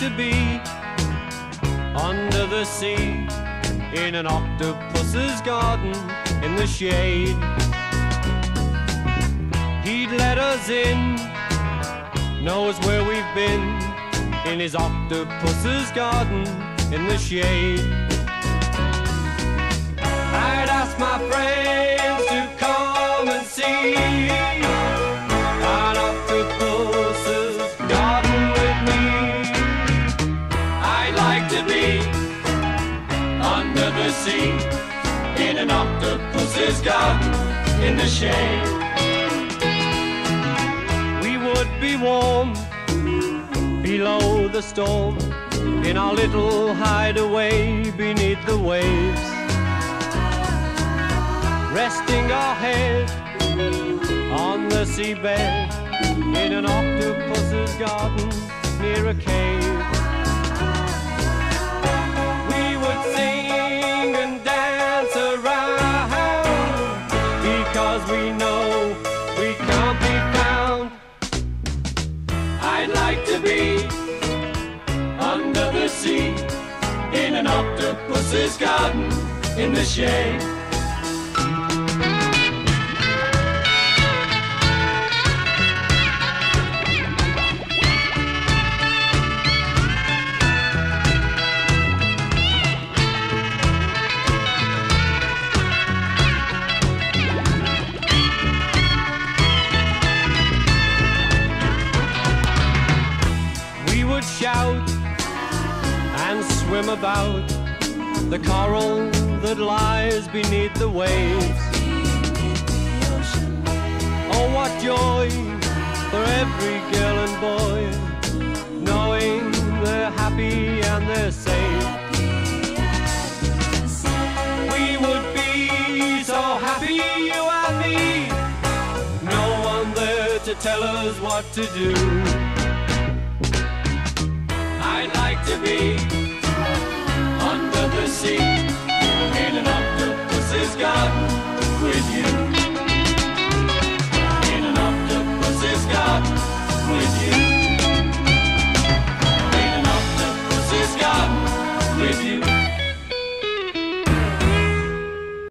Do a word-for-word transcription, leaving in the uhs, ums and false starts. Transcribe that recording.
to be under the sea, in an octopus's garden in the shade. He'd let us in, knows where we've been, in his octopus's garden in the shade. I'd ask my friends to come and see an octopus's garden with me. I'd like to be under the sea, in an octopus's garden in the shade. We would be warm below the storm, in our little hideaway beneath the waves, resting our head on the seabed, in an octopus's garden near a cave. We would sing and dance around, because we know we can't be found. I'd like to be under the sea, in an octopus's garden in the shade. Shout and swim about the coral that lies beneath the waves. Oh, what joy for every girl and boy, knowing they're happy and they're safe. We would be so happy, you and me, no one there to tell us what to do. I'd like to be under the sea, in an octopus's garden